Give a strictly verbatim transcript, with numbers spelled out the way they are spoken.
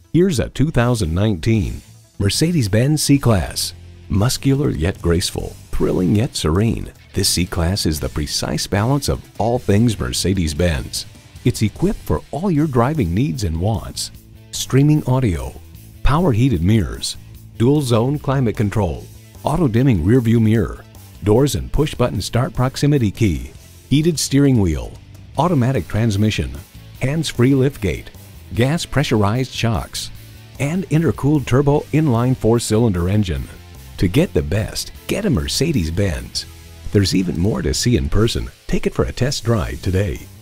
Here's a two thousand nineteen Mercedes-Benz C-Class. Muscular yet graceful, thrilling yet serene, this C-Class is the precise balance of all things Mercedes-Benz. It's equipped for all your driving needs and wants. Streaming audio, power heated mirrors, dual zone climate control, auto dimming rear view mirror, doors and push button start proximity key, heated steering wheel, automatic transmission, hands-free liftgate, gas pressurized shocks, and intercooled turbo inline four-cylinder engine. To get the best, get a Mercedes-Benz. There's even more to see in person. Take it for a test drive today.